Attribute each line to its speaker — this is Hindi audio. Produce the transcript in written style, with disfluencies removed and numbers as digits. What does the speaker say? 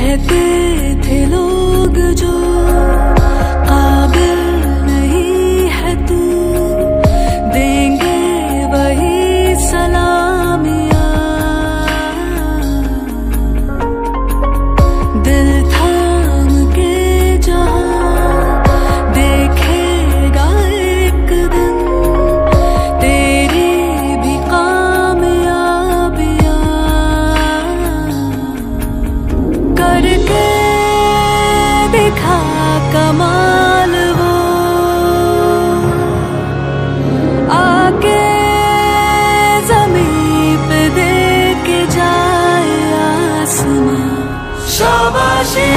Speaker 1: कहते थे लोग जो काबिल नहीं है तू, देंगे वही सलामियां। दिल थाम के जहां देखेगा एक दिन तेरी भी कामयाबियां। करके दिखा कमाल वो आके ज़मीं पे दे के जाए आसमां। शाबाशी